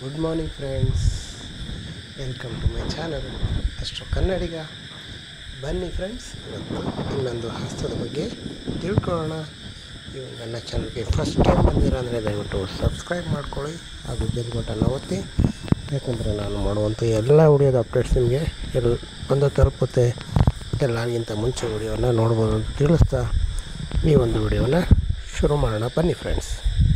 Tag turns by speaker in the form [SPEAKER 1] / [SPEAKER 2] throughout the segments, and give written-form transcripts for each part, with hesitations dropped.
[SPEAKER 1] Good morning friends, welcome to my channel ಅಷ್ಟು ಕನ್ನಡಿಗ. ಬನ್ನಿ friends, ಇವತ್ತು ಇನ್ನೊಂದು ಹಸ್ತದ ಬಗ್ಗೆ ತಿಳ್ಕೊಳ್ಳೋಣ. ನೀವು ನನ್ನ ಚಾನಲ್ಗೆ ಫಸ್ಟ್ ಟೈಮ್ ಬಂದಿರ ಅಂದರೆ ದಯವಿಟ್ಟು ಸಬ್ಸ್ಕ್ರೈಬ್ ಮಾಡ್ಕೊಳ್ಳಿ ಹಾಗೂ ಬೆಲ್ ಬಟನ್ ಒತ್ತಿ. ಯಾಕಂದರೆ ನಾನು ಮಾಡುವಂಥ ಎಲ್ಲ ವಿಡಿಯೋದ ಅಪ್ಡೇಟ್ಸ್ ನಿಮಗೆ ಬಂದು ತಲುಪುತ್ತೆ. ಎಲ್ಲರಿಗಿಂತ ಮುಂಚೆ ವಿಡಿಯೋನ ನೋಡ್ಬೋದು ಅಂತ ತಿಳಿಸ್ತಾ ಈ ಒಂದು ವಿಡಿಯೋನ ಶುರು ಮಾಡೋಣ. ಬನ್ನಿ ಫ್ರೆಂಡ್ಸ್.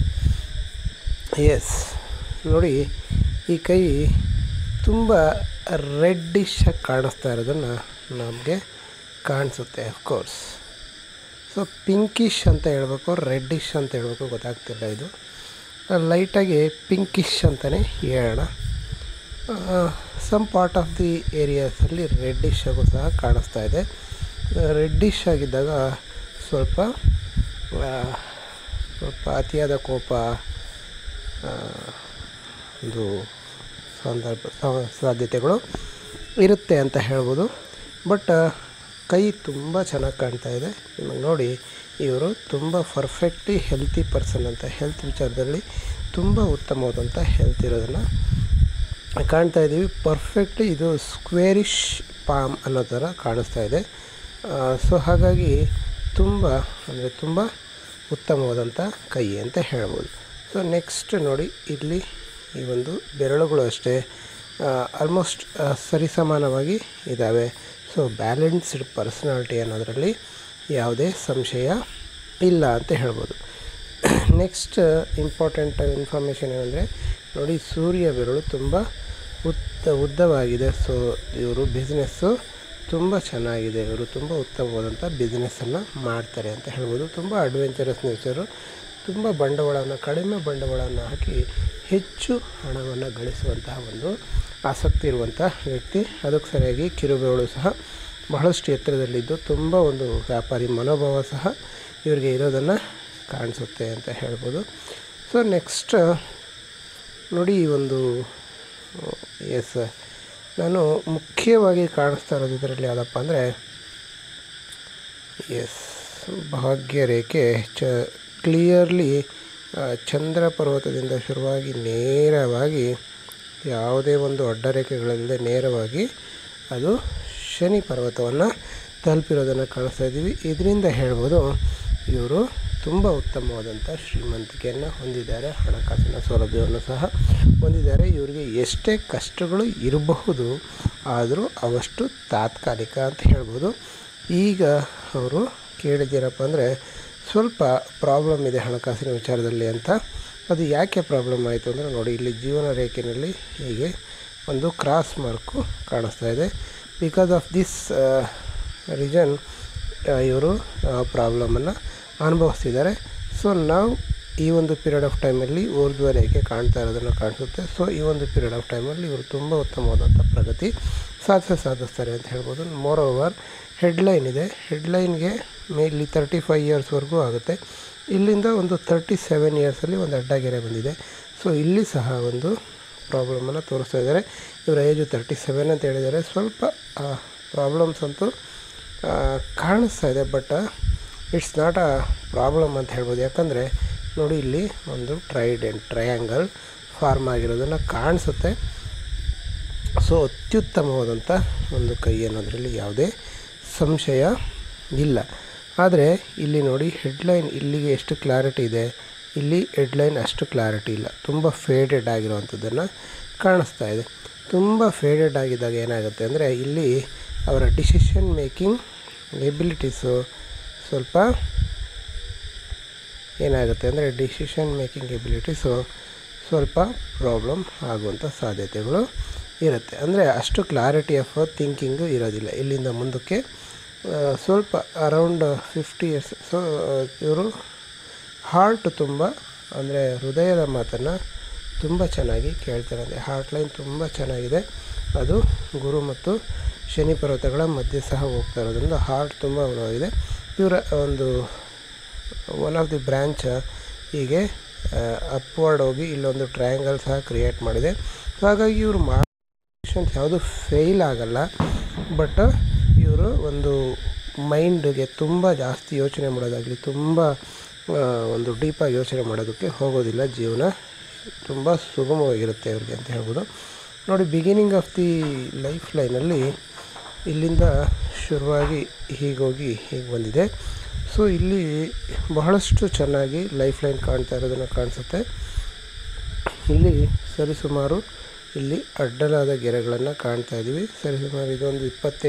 [SPEAKER 1] ಎಸ್, ನೋಡಿ, ಈ ಕೈ ತುಂಬ ರೆಡ್ಡಿಶ್ ಆಗಿ ಕಾಣಿಸ್ತಾ ಇರೋದನ್ನು ನಮಗೆ ಕಾಣಿಸುತ್ತೆ. ಅಫ್ಕೋರ್ಸ್, ಸೊ ಪಿಂಕಿಶ್ ಅಂತ ಹೇಳಬೇಕು, ರೆಡ್ಡಿಶ್ ಅಂತ ಹೇಳಬೇಕು ಗೊತ್ತಾಗ್ತಿಲ್ಲ. ಇದು ಲೈಟಾಗಿ ಪಿಂಕಿಶ್ ಅಂತಲೇ ಹೇಳೋಣ. ಸಮ್ ಪಾರ್ಟ್ ಆಫ್ ದಿ ಏರಿಯಾಸಲ್ಲಿ ರೆಡ್ಡಿಶ್ ಆಗು ಸಹ ಕಾಣಿಸ್ತಾ ಇದೆ. ರೆಡ್ಡಿಶ್ ಆಗಿದ್ದಾಗ ಸ್ವಲ್ಪ ಅತಿಯಾದ ಕೋಪ, ಒಂದು ಸಾಧ್ಯತೆಗಳು ಇರುತ್ತೆ ಅಂತ ಹೇಳ್ಬೋದು. ಬಟ್ ಕೈ ತುಂಬ ಚೆನ್ನಾಗಿ ಕಾಣ್ತಾ ಇದೆ. ನಿಮಗೆ ನೋಡಿ, ಇವರು ತುಂಬ ಪರ್ಫೆಕ್ಟ್ಲಿ ಹೆಲ್ತಿ ಪರ್ಸನ್ ಅಂತ, ಹೆಲ್ತ್ ವಿಚಾರದಲ್ಲಿ ತುಂಬ ಉತ್ತಮವಾದಂಥ ಹೆಲ್ತ್ ಇರೋದನ್ನು ಕಾಣ್ತಾ ಇದ್ದೀವಿ. ಪರ್ಫೆಕ್ಟ್ಲಿ ಇದು ಸ್ಕ್ವೇರಿಶ್ ಪಾಮ್ ಅನ್ನೋ ಥರ ಕಾಣಿಸ್ತಾ ಇದೆ. ಸೊ ಹಾಗಾಗಿ ತುಂಬ ಉತ್ತಮವಾದಂಥ ಕೈ ಅಂತ ಹೇಳ್ಬೋದು. ಸೊ ನೆಕ್ಸ್ಟ್ ನೋಡಿ, ಇಲ್ಲಿ ಈ ಒಂದು ಬೆರಳುಗಳು ಅಷ್ಟೇ ಆಲ್ಮೋಸ್ಟ್ ಸರಿಸಮಾನವಾಗಿ ಇದ್ದಾವೆ. ಸೊ ಬ್ಯಾಲೆನ್ಸ್ಡ್ ಪರ್ಸನಾಲಿಟಿ ಅನ್ನೋದರಲ್ಲಿ ಯಾವುದೇ ಸಂಶಯ ಇಲ್ಲ ಅಂತ ಹೇಳ್ಬೋದು. ನೆಕ್ಸ್ಟ್ ಇಂಪಾರ್ಟೆಂಟ್ ಇನ್ಫಾರ್ಮೇಷನ್ ಏನಂದರೆ, ನೋಡಿ, ಸೂರ್ಯ ಬೆರಳು ತುಂಬ ಉದ್ದವಾಗಿದೆ. ಸೊ ಇವರು ಬಿಸ್ನೆಸ್ಸು ತುಂಬ ಚೆನ್ನಾಗಿದೆ. ಇವರು ತುಂಬ ಉತ್ತಮವಾದಂಥ ಬಿಸ್ನೆಸ್ಸನ್ನು ಮಾಡ್ತಾರೆ ಅಂತ ಹೇಳ್ಬೋದು. ತುಂಬ ಅಡ್ವೆಂಚರಸ್ ನೇಚರು, ತುಂಬ ಕಡಿಮೆ ಬಂಡವಾಳವನ್ನು ಹಾಕಿ ಹೆಚ್ಚು ಹಣವನ್ನು ಗಳಿಸುವಂತಹ ಒಂದು ಆಸಕ್ತಿ ಇರುವಂಥ ವ್ಯಕ್ತಿ. ಅದಕ್ಕೆ ಸರಿಯಾಗಿ ಕಿರುಬೆರಳು ಸಹ ಬಹಳಷ್ಟು ಎತ್ತರದಲ್ಲಿದ್ದು ತುಂಬ ಒಂದು ವ್ಯಾಪಾರಿ ಮನೋಭಾವ ಸಹ ಇವರಿಗೆ ಇರೋದನ್ನು ಕಾಣಿಸುತ್ತೆ ಅಂತ ಹೇಳ್ಬೋದು. ಸೊ ನೆಕ್ಸ್ಟ್ ನೋಡಿ, ಈ ಒಂದು ನಾನು ಮುಖ್ಯವಾಗಿ ಕಾಣಿಸ್ತಾ ಇರೋದು ಇದರಲ್ಲಿ ಯಾವುದಪ್ಪ ಅಂದರೆ, ಭಾಗ್ಯರೇಖೆ ಕ್ಲಿಯರ್ಲಿ ಚಂದ್ರ ಪರ್ವತದಿಂದ ಶುರುವಾಗಿ ನೇರವಾಗಿ ಯಾವುದೇ ಒಂದು ಅಡ್ಡರೇಖೆಗಳಿಲ್ಲದೆ ನೇರವಾಗಿ ಅದು ಶನಿ ಪರ್ವತವನ್ನು ತಲುಪಿರೋದನ್ನು ಕಾಣಿಸ್ತಾ ಇದ್ದೀವಿ. ಇದರಿಂದ ಹೇಳ್ಬೋದು ಇವರು ತುಂಬ ಉತ್ತಮವಾದಂಥ ಶ್ರೀಮಂತಿಕೆಯನ್ನು ಹೊಂದಿದ್ದಾರೆ, ಹಣಕಾಸಿನ ಸೌಲಭ್ಯವನ್ನು ಸಹ ಹೊಂದಿದ್ದಾರೆ. ಇವರಿಗೆ ಎಷ್ಟೇ ಕಷ್ಟಗಳು ಇರಬಹುದು, ಆದರೂ ಅವಷ್ಟು ತಾತ್ಕಾಲಿಕ ಅಂತ ಹೇಳ್ಬೋದು. ಈಗ ಅವರು ಕೇಳಿದ್ದೀರಪ್ಪ ಅಂದರೆ ಸ್ವಲ್ಪ ಪ್ರಾಬ್ಲಮ್ ಇದೆ ಹಣಕಾಸಿನ ವಿಚಾರದಲ್ಲಿ ಅಂತ. ಅದು ಯಾಕೆ ಪ್ರಾಬ್ಲಮ್ ಆಯಿತು ಅಂದರೆ, ನೋಡಿ, ಇಲ್ಲಿ ಜೀವನ ರೇಖೆಯಲ್ಲಿ ಹೀಗೆ ಒಂದು ಕ್ರಾಸ್ ಮಾರ್ಕು ಕಾಣಿಸ್ತಾ ಇದೆ. ಬಿಕಾಸ್ ಆಫ್ ದಿಸ್ ರೀಸನ್ ಇವರು ಪ್ರಾಬ್ಲಮನ್ನು ಅನುಭವಿಸ್ತಿದ್ದಾರೆ. ಸೊ ನಾವು ಈ ಒಂದು ಪೀರಿಯಡ್ ಆಫ್ ಟೈಮಲ್ಲಿ ಊರ್ಧ್ವ ರೇಖೆ ಕಾಣ್ತಾ ಇರೋದನ್ನು ಕಾಣಿಸುತ್ತೆ. ಸೊ ಈ ಒಂದು ಪೀರಿಯಡ್ ಆಫ್ ಟೈಮಲ್ಲಿ ಇವರು ತುಂಬ ಉತ್ತಮವಾದಂಥ ಪ್ರಗತಿ ಸಾಧಿಸ್ತಾರೆ ಅಂತ ಹೇಳ್ಬೋದು. ಮೋರ್ ಓವರ್ ಹೆಡ್ಲೈನ್ ಇದೆ. ಹೆಡ್ಲೈನ್ಗೆ ಮೇಲಿ 35 ಇಯರ್ಸ್ವರೆಗೂ ಆಗುತ್ತೆ. ಇಲ್ಲಿಂದ ಒಂದು 37 ಇಯರ್ಸಲ್ಲಿ ಒಂದು ಅಡ್ಡಗೆರೆ ಬಂದಿದೆ. ಸೊ ಇಲ್ಲಿ ಸಹ ಒಂದು ಪ್ರಾಬ್ಲಮನ್ನು ತೋರಿಸ್ತಾ ಇದ್ದಾರೆ. ಇವರ ಏಜು 37 ಅಂತ ಹೇಳಿದ್ದಾರೆ. ಸ್ವಲ್ಪ ಪ್ರಾಬ್ಲಮ್ಸ್ ಅಂತೂ ಕಾಣಿಸ್ತಾ ಇದೆ, but it's not a problem ಅಂತ ಹೇಳ್ಬೋದು. ಯಾಕಂದರೆ ನೋಡಿ, ಇಲ್ಲಿ ಒಂದು ಟ್ರಯಾಂಗಲ್ ಫಾರ್ಮ್ ಆಗಿರೋದನ್ನು ಕಾಣಿಸುತ್ತೆ. ಸೊ ಅತ್ಯುತ್ತಮವಾದಂಥ ಒಂದು ಕೈ ಅನ್ನೋದರಲ್ಲಿ ಯಾವುದೇ ಸಂಶಯ ಇಲ್ಲ. ಆದರೆ ಇಲ್ಲಿ ನೋಡಿ, ಹೆಡ್ಲೈನ್ ಇಲ್ಲಿಗೆ ಎಷ್ಟು ಕ್ಲಾರಿಟಿ ಇದೆ, ಇಲ್ಲಿ ಹೆಡ್ಲೈನ್ ಅಷ್ಟು ಕ್ಲಾರಿಟಿ ಇಲ್ಲ. ತುಂಬ ಫೇಡೆಡ್ ಆಗಿರುವಂಥದ್ದನ್ನು ಕಾಣಿಸ್ತಾ ಇದೆ. ತುಂಬ ಫೇಡೆಡ್ ಆಗಿದ್ದಾಗ ಏನಾಗುತ್ತೆ ಅಂದರೆ, ಇಲ್ಲಿ ಅವರ ಡಿಸಿಷನ್ ಮೇಕಿಂಗ್ ಎಬಿಲಿಟೀಸು ಸ್ವಲ್ಪ ಏನಾಗುತ್ತೆ ಅಂದರೆ, ಸ್ವಲ್ಪ ಪ್ರಾಬ್ಲಮ್ ಆಗುವಂಥ ಸಾಧ್ಯತೆಗಳು ಇರುತ್ತೆ. ಅಂದರೆ ಅಷ್ಟು ಕ್ಲಾರಿಟಿ ಆಫ್ ಥಿಂಕಿಂಗು ಇರೋದಿಲ್ಲ. ಇಲ್ಲಿಂದ ಮುಂದಕ್ಕೆ ಸ್ವಲ್ಪ ಅರೌಂಡ್ 50 ಇಯರ್ಸ್. ಸೊ ಇವರು ಹಾರ್ಟ್ ತುಂಬ, ಅಂದರೆ ಹೃದಯದ ಮಾತನ್ನು ತುಂಬ ಚೆನ್ನಾಗಿ ಕೇಳ್ತಾರೆ. ಅಂದರೆ ಹಾರ್ಟ್ ಲೈನ್ ತುಂಬ ಚೆನ್ನಾಗಿದೆ. ಅದು ಗುರು ಮತ್ತು ಶನಿ ಪರ್ವತಗಳ ಮಧ್ಯೆ ಸಹ ಹೋಗ್ತಾ ಇರೋದ್ರಿಂದ ಹಾರ್ಟ್ ತುಂಬ ಬಲವಾಗಿದೆ. ಇವರ ಒಂದು ಒನ್ ಆಫ್ ದಿ ಬ್ರ್ಯಾಂಚ್ ಹೀಗೆ ಅಪ್ವರ್ಡ್ ಹೋಗಿ ಇಲ್ಲೊಂದು ಟ್ರಯಾಂಗಲ್ ಸಹ ಕ್ರಿಯೇಟ್ ಮಾಡಿದೆ. ಹಾಗಾಗಿ ಇವರು ಮಾಡೋ ಯಾವುದು ಫೇಲ್ ಆಗಲ್ಲ. ಬಟ್ ಇವರು ಒಂದು ಮೈಂಡ್ಗೆ ತುಂಬ ಜಾಸ್ತಿ ಯೋಚನೆ ಮಾಡೋದಾಗಲಿ, ತುಂಬ ಒಂದು ಡೀಪಾಗಿ ಯೋಚನೆ ಮಾಡೋದಕ್ಕೆ ಹೋಗೋದಿಲ್ಲ ಜೀವನ ತುಂಬ ಸುಗಮವಾಗಿರುತ್ತೆ ಇವ್ರಿಗೆ ಅಂತ ಹೇಳ್ಬೋದು. ನೋಡಿ, ಬಿಗಿನಿಂಗ್ ಆಫ್ ದಿ ಲೈಫ್ ಲೈನಲ್ಲಿ ಇಲ್ಲಿಂದ ಶುರುವಾಗಿ ಹೀಗೋಗಿ ಹೀಗೆ ಬಂದಿದೆ. ಸೊ ಇಲ್ಲಿ ಬಹಳಷ್ಟು ಚೆನ್ನಾಗಿ ಲೈಫ್ ಲೈನ್ ಕಾಣ್ತಾ ಇರೋದನ್ನು ಕಾಣಿಸುತ್ತೆ. ಇಲ್ಲಿ ಸರಿಸುಮಾರು ಇಲ್ಲಿ ಅಡ್ಡಲಾದ ಗೆರೆಗಳನ್ನು ಕಾಣ್ತಾ ಇದ್ದೀವಿ. ಸರಿಸುಮಾರು ಇದೊಂದು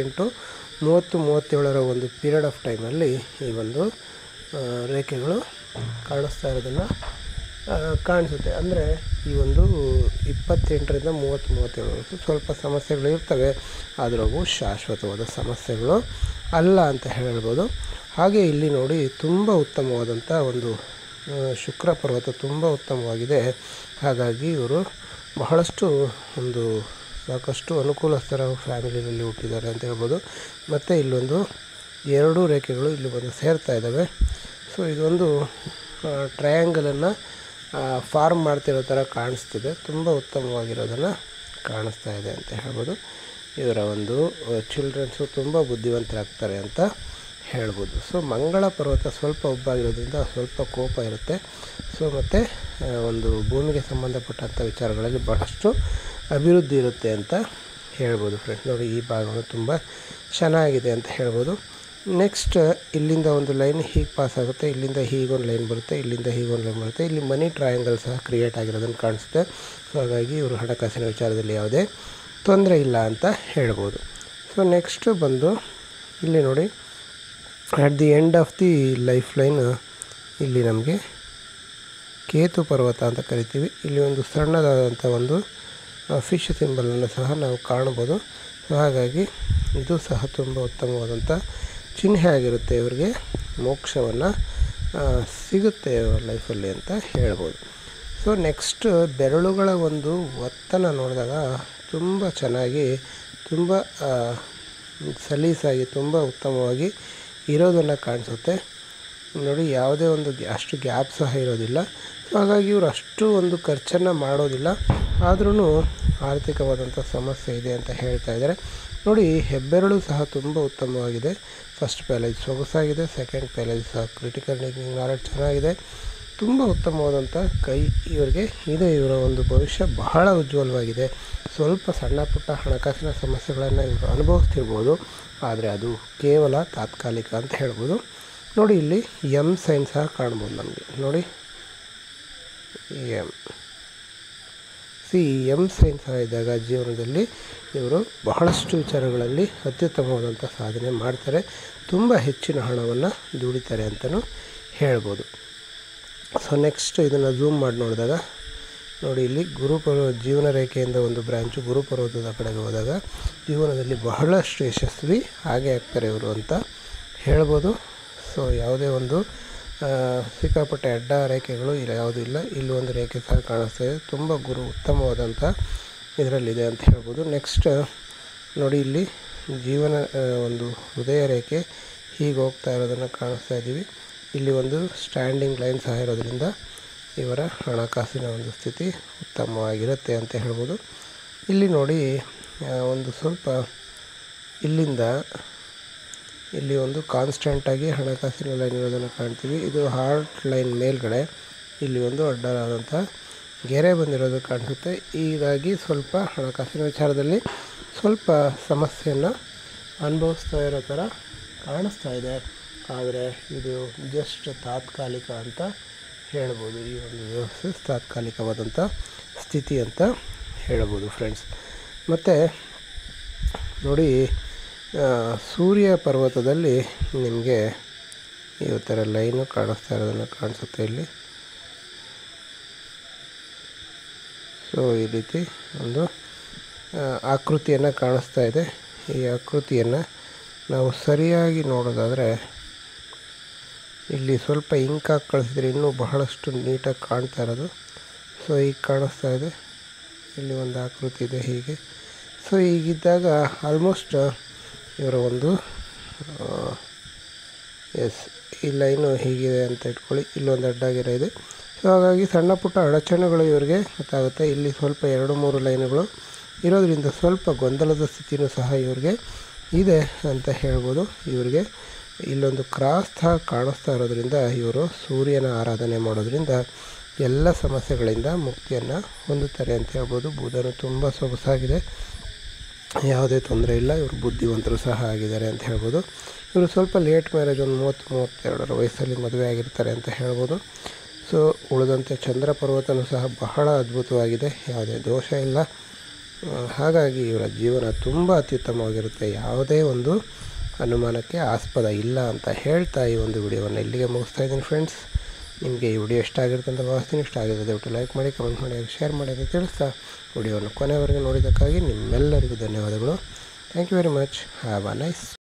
[SPEAKER 1] 28-30-37ರ ಒಂದು ಪೀರಿಯಡ್ ಆಫ್ ಟೈಮಲ್ಲಿ ಈ ಒಂದು ರೇಖೆಗಳು ಕಾಣಿಸ್ತಾ ಇರೋದನ್ನು ಕಾಣಿಸುತ್ತೆ. ಅಂದರೆ ಈ ಒಂದು 28ರಿಂದ 30-37 ಸ್ವಲ್ಪ ಸಮಸ್ಯೆಗಳು ಇರ್ತವೆ, ಆದರೂ ಅವು ಶಾಶ್ವತವಾದ ಸಮಸ್ಯೆಗಳು ಅಲ್ಲ ಅಂತ ಹೇಳ್ಬೋದು. ಹಾಗೆ ಇಲ್ಲಿ ನೋಡಿ, ತುಂಬ ಉತ್ತಮವಾದಂಥ ಒಂದು ಶುಕ್ರ ಪರ್ವತ ತುಂಬ ಉತ್ತಮವಾಗಿದೆ. ಹಾಗಾಗಿ ಇವರು ಬಹಳಷ್ಟು ಒಂದು ಸಾಕಷ್ಟು ಅನುಕೂಲಸ್ಥರ ಫ್ಯಾಮಿಲಿಯಲ್ಲಿ ಹುಟ್ಟಿದ್ದಾರೆ ಅಂತ ಹೇಳ್ಬೋದು. ಮತ್ತು ಇಲ್ಲೊಂದು 2 ರೇಖೆಗಳು ಇಲ್ಲಿ ಬಂದು ಸೇರ್ತಾ ಇದ್ದಾವೆ. ಸೊ ಇದೊಂದು ಟ್ರಯಾಂಗಲನ್ನು ಫಾರ್ಮ್ ಮಾಡ್ತಿರೋ ಥರ ಕಾಣಿಸ್ತಿದೆ. ತುಂಬ ಉತ್ತಮವಾಗಿರೋದನ್ನು ಕಾಣಿಸ್ತಾ ಇದೆ ಅಂತ ಹೇಳ್ಬೋದು. ಇವರ ಒಂದು ಚಿಲ್ಡ್ರನ್ಸು ತುಂಬ ಬುದ್ಧಿವಂತರಾಗ್ತಾರೆ ಅಂತ ಹೇಳ್ಬೋದು. ಸೊ ಮಂಗಳ ಪರ್ವತ ಸ್ವಲ್ಪ ಉಬ್ಬಾಗಿರೋದ್ರಿಂದ ಸ್ವಲ್ಪ ಕೋಪ ಇರುತ್ತೆ. ಸೊ ಮತ್ತು ಒಂದು ಭೂಮಿಗೆ ಸಂಬಂಧಪಟ್ಟಂಥ ವಿಚಾರಗಳಲ್ಲಿ ಬಹಳಷ್ಟು ಅಭಿವೃದ್ಧಿ ಇರುತ್ತೆ ಅಂತ ಹೇಳ್ಬೋದು ಫ್ರೆಂಡ್ಸ್. ನೋಡಿ, ಈ ಭಾಗಗಳು ತುಂಬ ಚೆನ್ನಾಗಿದೆ ಅಂತ ಹೇಳ್ಬೋದು. ನೆಕ್ಸ್ಟ್ ಇಲ್ಲಿಂದ ಒಂದು ಲೈನ್ ಹೀಗೆ ಪಾಸ್ ಆಗುತ್ತೆ, ಇಲ್ಲಿಂದ ಹೀಗೊಂದು ಲೈನ್ ಬರುತ್ತೆ, ಇಲ್ಲಿಂದ ಹೀಗೊಂದು ಲೈನ್ ಬರುತ್ತೆ. ಇಲ್ಲಿ ಮನಿ ಟ್ರಯಾಂಗಲ್ ಸಹ ಕ್ರಿಯೇಟ್ ಆಗಿರೋದನ್ನು ಕಾಣಿಸುತ್ತೆ. ಸೊ ಹಾಗಾಗಿ ಇವರು ಹಣಕಾಸಿನ ವಿಚಾರದಲ್ಲಿ ಯಾವುದೇ ತೊಂದರೆ ಇಲ್ಲ ಅಂತ ಹೇಳ್ಬೋದು. ಸೊ ನೆಕ್ಸ್ಟು ಬಂದು ಇಲ್ಲಿ ನೋಡಿ, at the end of the life line ಇಲ್ಲಿ ನಮಗೆ ಕೇತು ಪರ್ವತ ಅಂತ ಕರಿತೀವಿ. ಇಲ್ಲಿ ಒಂದು ಸಣ್ಣದಾದಂಥ ಒಂದು ಫಿಶ್ ಸಿಂಬಲನ್ನು ಸಹ ನಾವು ಕಾಣ್ಬೋದು. ಸೊ ಹಾಗಾಗಿ ಇದು ಸಹ ತುಂಬ ಉತ್ತಮವಾದಂಥ ಚಿಹ್ನೆ ಆಗಿರುತ್ತೆ. ಇವರಿಗೆ ಮೋಕ್ಷವನ್ನು ಸಿಗುತ್ತೆ ಲೈಫಲ್ಲಿ ಅಂತ ಹೇಳ್ಬೋದು. ಸೊ ನೆಕ್ಸ್ಟ್ ಬೆರಳುಗಳ ಒಂದು ಒತ್ತನ ನೋಡಿದಾಗ ತುಂಬ ಚೆನ್ನಾಗಿ, ತುಂಬ ಸಲೀಸಾಗಿ, ತುಂಬ ಉತ್ತಮವಾಗಿ ಇರೋದನ್ನು ಕಾಣಿಸುತ್ತೆ. ನೋಡಿ, ಯಾವುದೇ ಒಂದು ಅಷ್ಟು ಗ್ಯಾಪ್ ಸಹ ಇರೋದಿಲ್ಲ. ಸೊ ಹಾಗಾಗಿ ಇವರು ಅಷ್ಟು ಒಂದು ಖರ್ಚನ್ನು ಮಾಡೋದಿಲ್ಲ, ಆದ್ರೂ ಆರ್ಥಿಕವಾದಂಥ ಸಮಸ್ಯೆ ಇದೆ ಅಂತ ಹೇಳ್ತಾ ಇದ್ದಾರೆ. ನೋಡಿ, ಹೆಬ್ಬೆರಳು ಸಹ ತುಂಬ ಉತ್ತಮವಾಗಿದೆ. ಫಸ್ಟ್ ಪ್ಯಾಲೇಜ್ ಸೊಗಸಾಗಿದೆ, ಸೆಕೆಂಡ್ ಪ್ಯಾಲೇಜ್ ಸಹ ಕ್ರಿಟಿಕಲ್ ನಾಲೆಡ್ಜ್ ಚೆನ್ನಾಗಿದೆ. ತುಂಬ ಉತ್ತಮವಾದಂಥ ಕೈ ಇವರಿಗೆ ಇದೆ. ಇವರ ಒಂದು ಭವಿಷ್ಯ ಬಹಳ ಉಜ್ವಲವಾಗಿದೆ. ಸ್ವಲ್ಪ ಸಣ್ಣ ಪುಟ್ಟ ಹಣಕಾಸಿನ ಸಮಸ್ಯೆಗಳನ್ನು ಇವರು ಅನುಭವಿಸ್ತಿರ್ಬೋದು, ಆದರೆ ಅದು ಕೇವಲ ತಾತ್ಕಾಲಿಕ ಅಂತ ಹೇಳ್ಬೋದು. ನೋಡಿ, ಇಲ್ಲಿ ಎಮ್ ಸೈನ್ ಸಹ ಕಾಣ್ಬೋದು ನಮಗೆ. ನೋಡಿ, ಎಮ್ ಸೈನ್ ಸಹ ಇದ್ದಾಗ ಜೀವನದಲ್ಲಿ ಇವರು ಬಹಳಷ್ಟು ವಿಚಾರಗಳಲ್ಲಿ ಅತ್ಯುತ್ತಮವಾದಂಥ ಸಾಧನೆ ಮಾಡ್ತಾರೆ. ತುಂಬ ಹೆಚ್ಚಿನ ಹಣವನ್ನು ದುಡಿತಾರೆ ಅಂತಲೂ ಹೇಳ್ಬೋದು. ಸೊ ನೆಕ್ಸ್ಟ್ ಇದನ್ನು ಝೂಮ್ ಮಾಡಿ ನೋಡಿದಾಗ ನೋಡಿ, ಇಲ್ಲಿ ಜೀವನ ರೇಖೆಯಿಂದ ಒಂದು ಬ್ರ್ಯಾಂಚು ಗುರುಪರ್ವತದ ಕಡೆಗೆ ಹೋದಾಗ ಜೀವನದಲ್ಲಿ ಬಹಳಷ್ಟು ಯಶಸ್ವಿ ಹಾಗೆ ಆಗ್ತಾರೆ ಇವರು ಅಂತ ಹೇಳ್ಬೋದು. ಸೊ ಯಾವುದೇ ಒಂದು ಸಿಕ್ಕಾಪಟ್ಟೆ ಅಡ್ಡ ರೇಖೆಗಳು ಇಲ್ಲ, ಯಾವುದೂ ಇಲ್ಲ. ಇಲ್ಲಿ ಒಂದು ರೇಖೆ ಸಹ ಕಾಣಿಸ್ತಾ ಇದೆ. ತುಂಬ ಉತ್ತಮವಾದಂಥ ಇದರಲ್ಲಿದೆ ಅಂತ ಹೇಳ್ಬೋದು. ನೆಕ್ಸ್ಟ್ ನೋಡಿ, ಇಲ್ಲಿ ಜೀವನ ಒಂದು ಹೃದಯ ರೇಖೆ ಹೀಗೆ ಹೋಗ್ತಾ ಇರೋದನ್ನು ಕಾಣಿಸ್ತಾ ಇದ್ದೀವಿ. ಇಲ್ಲಿ ಒಂದು ಸ್ಟ್ಯಾಂಡಿಂಗ್ ಲೈನ್ ಸಹ ಇರೋದ್ರಿಂದ ಇವರ ಹಣಕಾಸಿನ ಒಂದು ಸ್ಥಿತಿ ಉತ್ತಮವಾಗಿರುತ್ತೆ ಅಂತ ಹೇಳ್ಬೋದು. ಇಲ್ಲಿ ನೋಡಿ, ಒಂದು ಸ್ವಲ್ಪ ಇಲ್ಲಿಂದ ಇಲ್ಲಿ ಒಂದು ಕಾನ್ಸ್ಟೆಂಟಾಗಿ ಹಣಕಾಸಿನ ಲೈನ್ ಇರೋದನ್ನು ಕಾಣ್ತೀವಿ. ಇದು ಹಾರ್ಟ್ ಲೈನ್ ಮೇಲ್ಗಡೆ ಇಲ್ಲಿ ಒಂದು ಅಡ್ಡಲಾದಂಥ ಗೆರೆ ಬಂದಿರೋದು ಕಾಣಿಸುತ್ತೆ. ಹೀಗಾಗಿ ಸ್ವಲ್ಪ ಹಣಕಾಸಿನ ವಿಚಾರದಲ್ಲಿ ಸ್ವಲ್ಪ ಸಮಸ್ಯೆಯನ್ನು ಅನುಭವಿಸ್ತಾ ಇರೋ ಥರ ಕಾಣಿಸ್ತಾ ಇದೆ. ಆದರೆ ಇದು ಜಸ್ಟ್ ತಾತ್ಕಾಲಿಕ ಅಂತ ಹೇಳ್ಬೋದು. ಈ ಒಂದು ವ್ಯವಸ್ಥೆ ತಾತ್ಕಾಲಿಕವಾದಂಥ ಸ್ಥಿತಿ ಅಂತ ಹೇಳ್ಬೋದು ಫ್ರೆಂಡ್ಸ್. ಮತ್ತು ನೋಡಿ, ಸೂರ್ಯ ಪರ್ವತದಲ್ಲಿ ನಿಮಗೆ ಈ ಥರ ಲೈನು ಕಾಣಿಸ್ತಾ ಇರೋದನ್ನು ಕಾಣಿಸುತ್ತೆ ಇಲ್ಲಿ. ಸೊ ಈ ರೀತಿ ಒಂದು ಆಕೃತಿಯನ್ನು ಕಾಣಿಸ್ತಾ ಇದೆ. ಈ ಆಕೃತಿಯನ್ನು ನಾವು ಸರಿಯಾಗಿ ನೋಡೋದಾದರೆ ಇಲ್ಲಿ ಸ್ವಲ್ಪ ಇಂಕ್ ಹಾಕಿ ಕಳಿಸಿದ್ರೆ ಇನ್ನೂ ಬಹಳಷ್ಟು ನೀಟಾಗಿ ಕಾಣ್ತಾ ಇರೋದು. ಸೊ ಈಗ ಕಾಣಿಸ್ತಾ ಇದೆ, ಇಲ್ಲಿ ಒಂದು ಆಕೃತಿ ಇದೆ ಹೀಗೆ. ಸೊ ಹೀಗಿದ್ದಾಗ ಆಲ್ಮೋಸ್ಟ್ ಇವರ ಒಂದು ಈ ಲೈನು ಹೀಗಿದೆ ಅಂತ ಇಟ್ಕೊಳ್ಳಿ. ಇಲ್ಲೊಂದು ಅಡ್ಡಗೆರೆ ಇದೆ. ಸೊ ಹಾಗಾಗಿ ಸಣ್ಣ ಪುಟ್ಟ ಅಡಚಣೆಗಳು ಇವರಿಗೆ ಗೊತ್ತಾಗುತ್ತೆ. ಇಲ್ಲಿ ಸ್ವಲ್ಪ 2-3 ಲೈನುಗಳು ಇರೋದರಿಂದ ಸ್ವಲ್ಪ ಗೊಂದಲದ ಸ್ಥಿತಿಯೂ ಸಹ ಇವ್ರಿಗೆ ಇದೆ ಅಂತ ಹೇಳ್ಬೋದು. ಇವರಿಗೆ ಇಲ್ಲೊಂದು ಕ್ರಾಸ್ ಸಹ ಕಾಣಿಸ್ತಾ ಇರೋದ್ರಿಂದ ಇವರು ಸೂರ್ಯನ ಆರಾಧನೆ ಮಾಡೋದ್ರಿಂದ ಎಲ್ಲ ಸಮಸ್ಯೆಗಳಿಂದ ಮುಕ್ತಿಯನ್ನು ಹೊಂದುತ್ತಾರೆ ಅಂತ ಹೇಳ್ಬೋದು. ಬುಧನು ತುಂಬ ಸೊಗಸಾಗಿದೆ, ಯಾವುದೇ ತೊಂದರೆ ಇಲ್ಲ. ಇವರು ಬುದ್ಧಿವಂತರು ಸಹ ಆಗಿದ್ದಾರೆ ಅಂತ ಹೇಳ್ಬೋದು. ಇವರು ಸ್ವಲ್ಪ ಲೇಟ್ ಮ್ಯಾರೇಜ್, ಒಂದು 30-32 ವಯಸ್ಸಲ್ಲಿ ಮದುವೆ ಆಗಿರ್ತಾರೆ ಅಂತ ಹೇಳ್ಬೋದು. ಸೊ ಉಳಿದಂತೆ ಚಂದ್ರ ಪರ್ವತನೂ ಸಹ ಬಹಳ ಅದ್ಭುತವಾಗಿದೆ, ಯಾವುದೇ ದೋಷ ಇಲ್ಲ. ಹಾಗಾಗಿ ಇವರ ಜೀವನ ತುಂಬ ಅತ್ಯುತ್ತಮವಾಗಿರುತ್ತೆ, ಯಾವುದೇ ಒಂದು ಅನುಮಾನಕ್ಕೆ ಆಸ್ಪದ ಇಲ್ಲ ಅಂತ ಹೇಳ್ತಾ ಈ ಒಂದು ವಿಡಿಯೋವನ್ನು ಇಲ್ಲಿಗೆ ಮುಗಿಸ್ತಾ ಇದ್ದೀನಿ ಫ್ರೆಂಡ್ಸ್. ನಿಮಗೆ ಈ ವಿಡಿಯೋ ಇಷ್ಟ ಆಗಿರುತ್ತೆ ಅಂತ ಭಾವಿಸ್ತೀನಿ. ಇಷ್ಟ ಆಗಿದ್ರೆ ದಯವಿಟ್ಟು ಲೈಕ್ ಮಾಡಿ, ಕಮೆಂಟ್ ಮಾಡಿ, ಶೇರ್ ಮಾಡಿ ಅಂತ ತಿಳಿಸ್ತಾ ವಿಡಿಯೋವನ್ನು ಕೊನೆವರೆಗೆ ನೋಡಿದ್ದಕ್ಕಾಗಿ ನಿಮ್ಮೆಲ್ಲರಿಗೂ ಧನ್ಯವಾದಗಳು. Thank you very much. Have a nice